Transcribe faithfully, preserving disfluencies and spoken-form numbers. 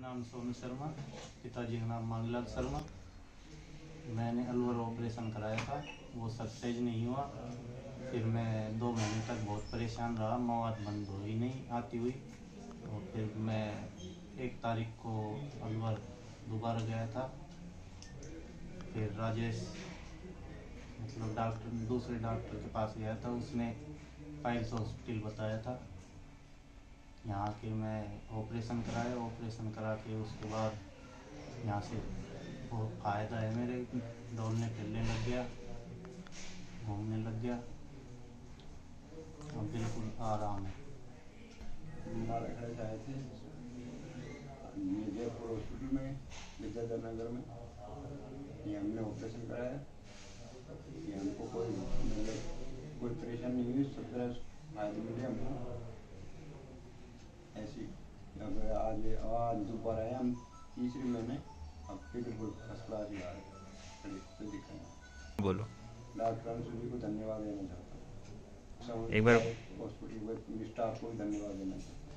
नाम सोनू शर्मा, पिताजी का नाम मांगलाल शर्मा। मैंने अलवर ऑपरेशन कराया था, वो सक्सेस नहीं हुआ। फिर मैं दो महीने तक बहुत परेशान रहा, मवाद बंद हो ही नहीं आती हुई। और फिर मैं एक तारीख को अलवर दोबारा गया था। फिर राजेश मतलब डॉक्टर दूसरे डॉक्टर के पास गया था, उसने पाइल्स हॉस्पिटल बताया था। यहाँ के मैं ऑपरेशन कराया, ऑपरेशन करा के उसके बाद यहाँ से बहुत फ़ायदा है मेरे, दौड़ने फिरने लग गया, घूमने लग गया, अब बिल्कुल आराम है। हमारे घर से आए थे जयपुर हॉस्पिटल में, विद्याधर नगर में। ये हमने ऑपरेशन कराया। ये हमको कोई मतलब कोई परेशानी नहीं हुई, सब तरह फायदे मिले हमको। ऐसी अब आज आज दोबारा आए हम तीसरे महीने, अब फिर फर्स्ट क्लास ही आ रहे, कोई दिक्कत नहीं। बोलो। डॉक्टर अंशुल जी को धन्यवाद देना चाहता हूँ, एक बार हॉस्पिटल स्टाफ को भी धन्यवाद देना चाहता हूँ।